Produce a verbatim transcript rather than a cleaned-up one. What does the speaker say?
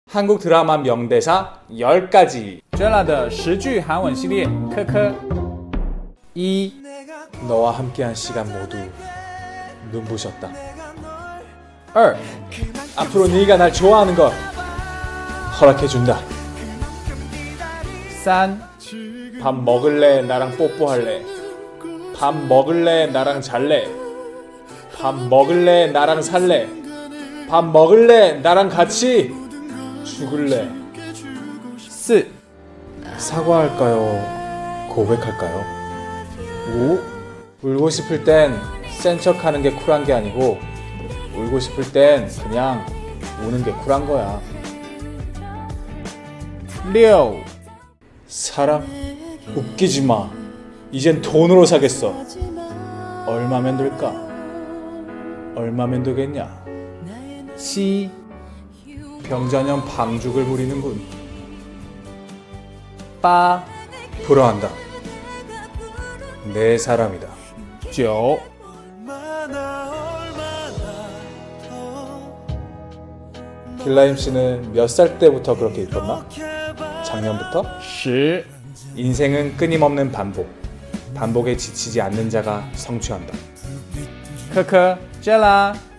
한국 드라마 명대사 열 가지. 젤라的十句韩文系列，科科。一， 너와 함께한 시간 모두 눈부셨다. 二， 앞으로 네가 날 좋아하는 걸 허락해준다. 三， 밥 먹을래? 나랑 뽀뽀할래? 밥 먹을래? 나랑 잘래? 밥 먹을래? 나랑 살래? 밥 먹을래? 나랑 같이 죽을래? 四， 사과할까요? 고백할까요? 오? 울고 싶을 땐 센 척하는 게 쿨한 게 아니고 울고 싶을 땐 그냥 우는 게 쿨한 거야. 六， 사랑? 웃기지 마. 이젠 돈으로 사겠어. 얼마면 될까? 얼마면 되겠냐? 七， 병자년 방죽을 부리는군. 八， 불어한다. 내 사람이다. 九， 길라임 씨는 몇 살 때부터 그렇게 이뻤나? 작년부터? 十。 인생은 끊임없는 반복. 반복에 지치지 않는 자가 성취한다. 科科，젤라。